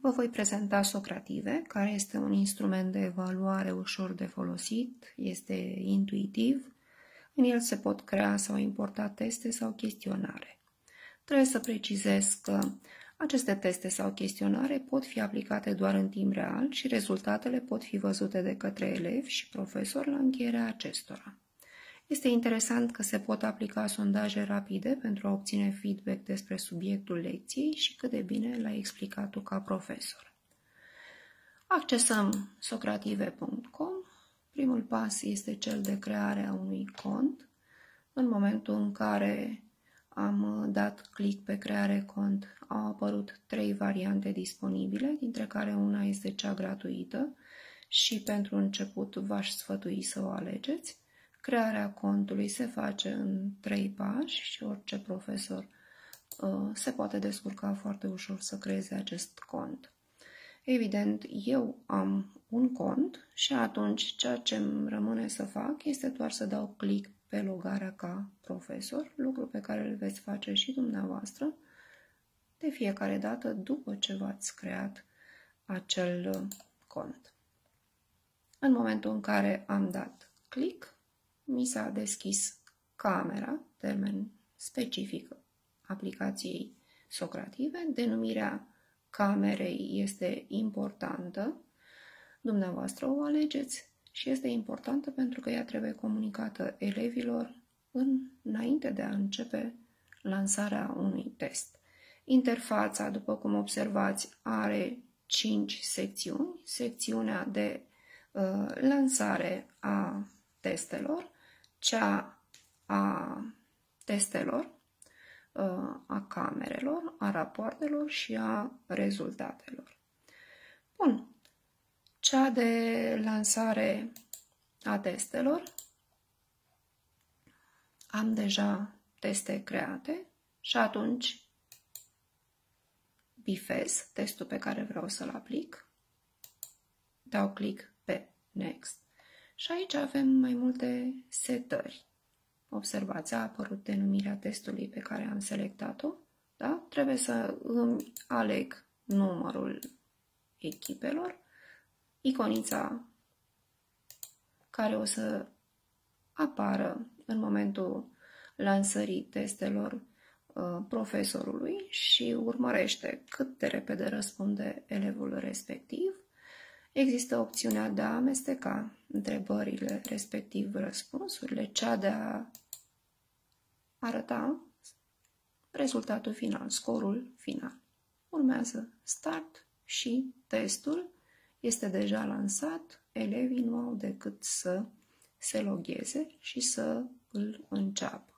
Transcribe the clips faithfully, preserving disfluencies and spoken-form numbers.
Vă voi prezenta Socrative, care este un instrument de evaluare ușor de folosit, este intuitiv. În el se pot crea sau importa teste sau chestionare. Trebuie să precizez că aceste teste sau chestionare pot fi aplicate doar în timp real și rezultatele pot fi văzute de către elevi și profesori la încheierea acestora. Este interesant că se pot aplica sondaje rapide pentru a obține feedback despre subiectul lecției și cât de bine l-ai explicat tu ca profesor. Accesăm socrative punct com. Primul pas este cel de creare a unui cont. În momentul în care am dat click pe creare cont, au apărut trei variante disponibile, dintre care una este cea gratuită și pentru început v-aș sfătui să o alegeți. Crearea contului se face în trei pași și orice profesor uh, se poate descurca foarte ușor să creeze acest cont. Evident, eu am un cont și atunci ceea ce îmi rămâne să fac este doar să dau click pe logarea ca profesor, lucru pe care îl veți face și dumneavoastră de fiecare dată după ce v-ați creat acel cont. În momentul în care am dat click, mi s-a deschis camera, termen specific aplicației Socrative. Denumirea camerei este importantă, dumneavoastră o alegeți și este importantă pentru că ea trebuie comunicată elevilor înainte de a începe lansarea unui test. Interfața, după cum observați, are cinci secțiuni. Secțiunea de uh, lansare a testelor, cea a testelor, a camerelor, a rapoartelor și a rezultatelor. Bun. Cea de lansare a testelor, am deja teste create și atunci bifez testul pe care vreau să-l aplic, dau click pe Next. Și aici avem mai multe setări. Observați, a apărut denumirea testului pe care am selectat-o. Da? Trebuie să îmi aleg numărul echipelor, iconița care o să apară în momentul lansării testelor profesorului și urmărește cât de repede răspunde elevul respectiv. Există opțiunea de a amesteca întrebările, respectiv răspunsurile, cea de a arăta rezultatul final, scorul final. Urmează Start și testul este deja lansat, elevii nu au decât să se logheze și să îl înceapă.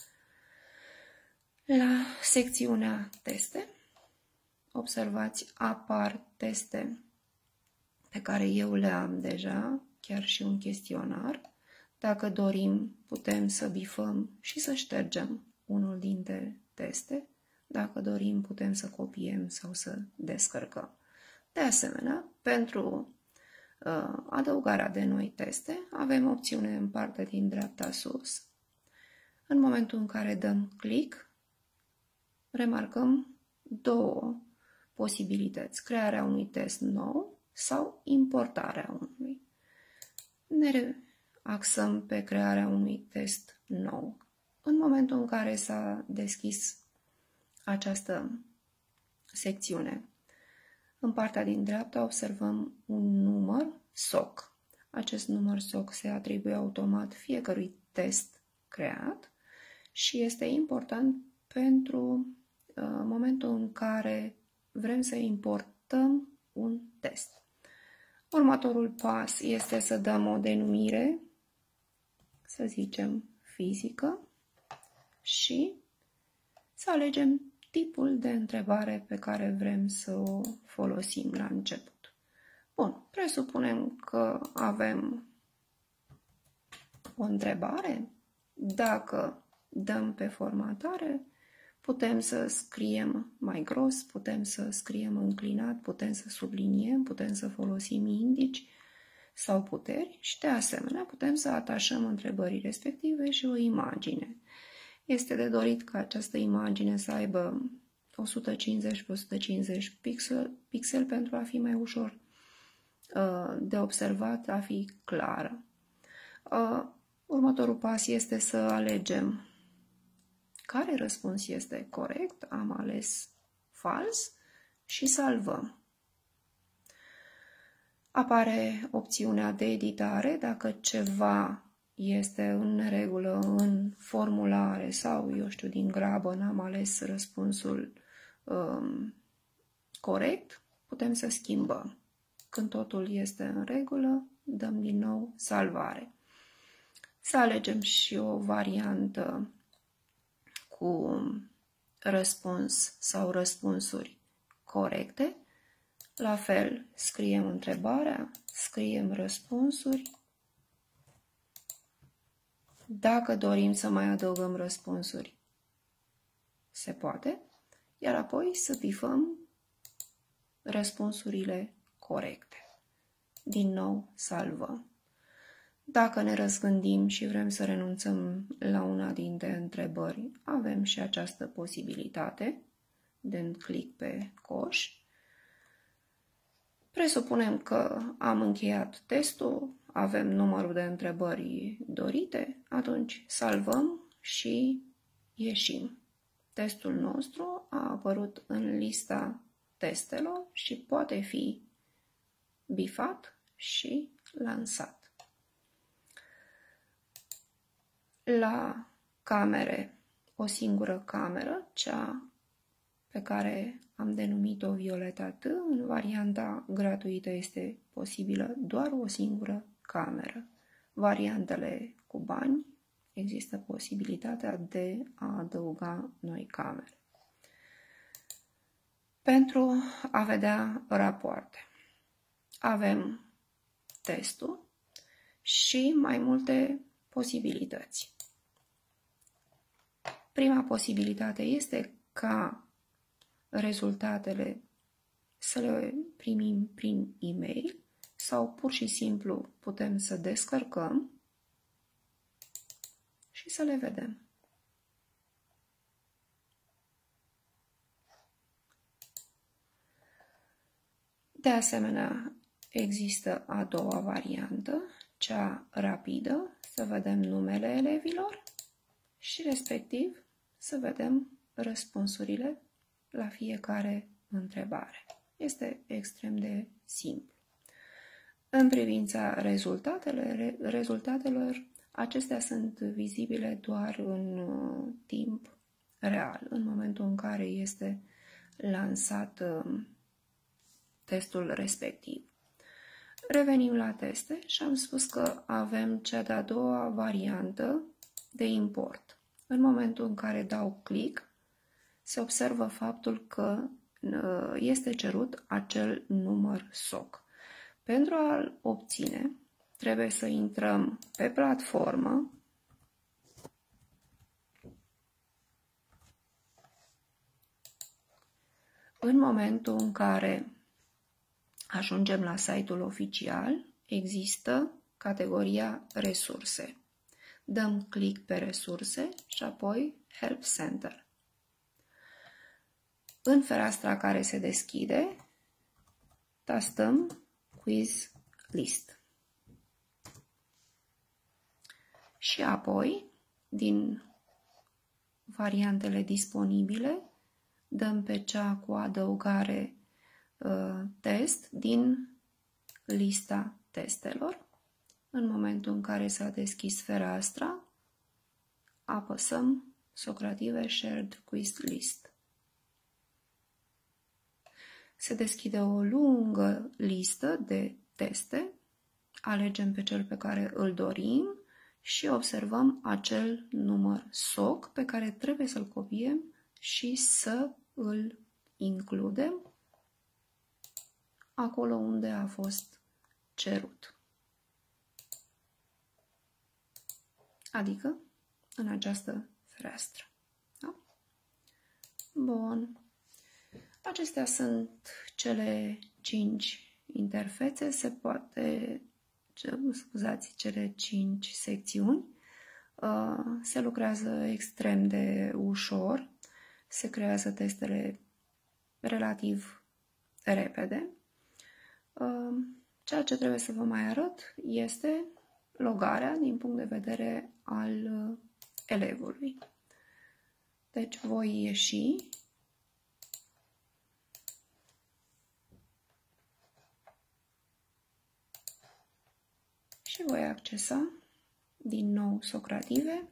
La secțiunea teste, observați, apar teste pe care eu le am deja, chiar și un chestionar. Dacă dorim, putem să bifăm și să ștergem unul dintre teste. Dacă dorim, putem să copiem sau să descărcăm. De asemenea, pentru uh, adăugarea de noi teste, avem opțiune în partea din dreapta sus. În momentul în care dăm click, remarcăm două posibilități. Crearea unui test nou sau importarea unui. Ne axăm pe crearea unui test nou. În momentul în care s-a deschis această secțiune, în partea din dreapta observăm un număr S O C. Acest număr S O C se atribuie automat fiecărui test creat și este important pentru uh, momentul în care vrem să importăm un test. Următorul pas este să dăm o denumire, să zicem fizică, și să alegem tipul de întrebare pe care vrem să o folosim la început. Bun, presupunem că avem o întrebare. Dacă dăm pe formatare, putem să scriem mai gros, putem să scriem înclinat, putem să subliniem, putem să folosim indici sau puteri și, de asemenea, putem să atașăm întrebării respective și o imagine. Este de dorit ca această imagine să aibă o sută cincizeci pe o sută cincizeci pixel, pixel pentru a fi mai ușor uh, de observat, a fi clară. Uh, următorul pas este să alegem care răspuns este corect. Am ales fals și salvăm. Apare opțiunea de editare dacă ceva este în neregulă în formulare sau, eu știu, din grabă n-am ales răspunsul um, corect, putem să schimbăm. Când totul este în regulă, dăm din nou salvare. Să alegem și o variantă cu răspuns sau răspunsuri corecte. La fel, scriem întrebarea, scriem răspunsuri. Dacă dorim să mai adăugăm răspunsuri, se poate, iar apoi să bifăm răspunsurile corecte. Din nou, salvăm. Dacă ne răzgândim și vrem să renunțăm la una dintre întrebări, avem și această posibilitate, dând click pe coș. Presupunem că am încheiat testul, avem numărul de întrebări dorite, atunci salvăm și ieșim. Testul nostru a apărut în lista testelor și poate fi bifat și lansat. La camere, o singură cameră, cea pe care am denumit-o Violeta T, în varianta gratuită este posibilă doar o singură cameră. Variantele cu bani, există posibilitatea de a adăuga noi camere. Pentru a vedea rapoarte, avem testul și mai multe posibilități. Prima posibilitate este ca rezultatele să le primim prin e-mail sau pur și simplu putem să descărcăm și să le vedem. De asemenea, există a doua variantă, cea rapidă, să vedem numele elevilor și respectiv să vedem răspunsurile la fiecare întrebare. Este extrem de simplu. În privința rezultatele, rezultatelor, acestea sunt vizibile doar în uh, timp real, în momentul în care este lansat uh, testul respectiv. Revenim la teste și am spus că avem cea de-a doua variantă de import. În momentul în care dau click, se observă faptul că este cerut acel număr S O C. Pentru a-l obține, trebuie să intrăm pe platformă, în momentul în care ajungem la site-ul oficial, există categoria resurse. Dăm click pe resurse și apoi Help Center. În fereastra care se deschide, tastăm Quiz List. Și apoi, din variantele disponibile, dăm pe cea cu adăugare uh, test din lista testelor. În momentul în care s-a deschis fereastra, apăsăm Socrative Shared Quiz List. Se deschide o lungă listă de teste, alegem pe cel pe care îl dorim și observăm acel număr S O C pe care trebuie să-l copiem și să îl includem acolo unde a fost cerut. Adică în această fereastră. Da? Bun. Acestea sunt cele cinci interfețe, se poate, scuzați, cele cinci secțiuni. Se lucrează extrem de ușor, se creează testele relativ repede. Ceea ce trebuie să vă mai arăt este logarea din punct de vedere al elevului. Deci voi ieși și voi accesa din nou Socrative.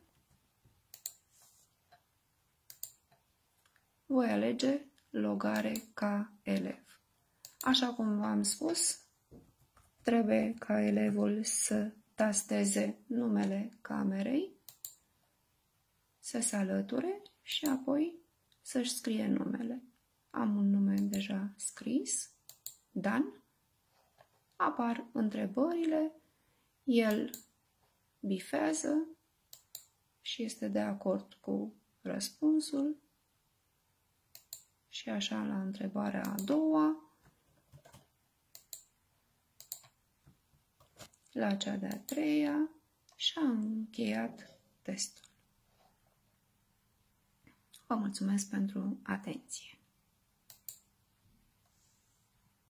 Voi alege logare ca elev. Așa cum v-am spus, trebuie ca elevul să tasteze numele camerei, să se alăture și apoi să-și scrie numele. Am un nume deja scris, Dan. Apar întrebările, el bifează și este de acord cu răspunsul. Și așa la întrebarea a doua, la cea de-a treia și am încheiat testul. Vă mulțumesc pentru atenție!